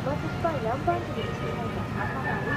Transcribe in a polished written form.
甘酸っぱい南蛮汁にしてないか、赤が